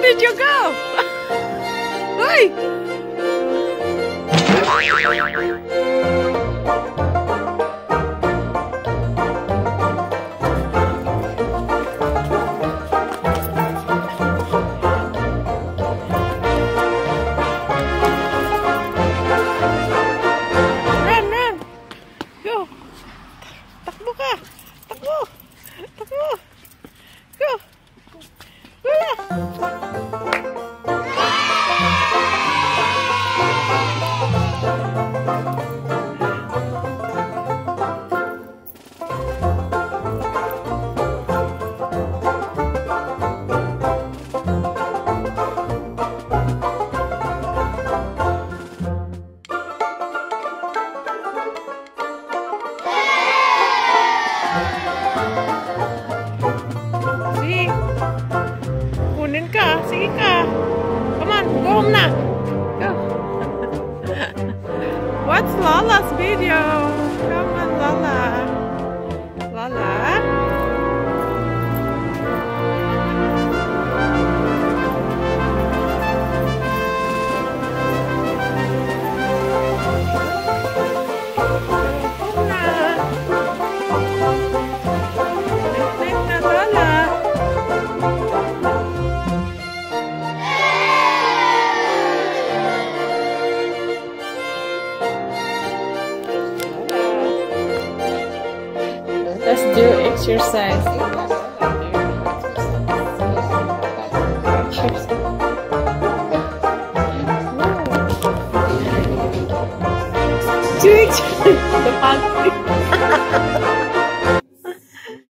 did you go? Hey! Run, run! Go! Takbo ka! Takbo! Takbo! Go! Go na! Sige. Kunin ka. Sige ka. Come on. Go home na. Go. What's Lala's video? Come on, Lala. Lala. Let's do exercise. Do it. The